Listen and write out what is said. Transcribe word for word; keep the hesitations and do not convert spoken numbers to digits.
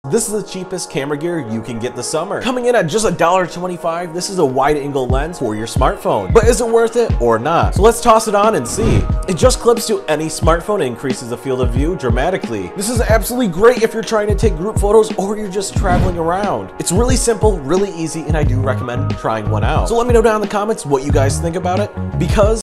This is the cheapest camera gear you can get this summer. Coming in at just a dollar twenty-five, this is a wide-angle lens for your smartphone. But is it worth it or not? So let's toss it on and see. It just clips to any smartphone and increases the field of view dramatically. This is absolutely great if you're trying to take group photos or you're just traveling around. It's really simple, really easy, and I do recommend trying one out. So let me know down in the comments what you guys think about it, because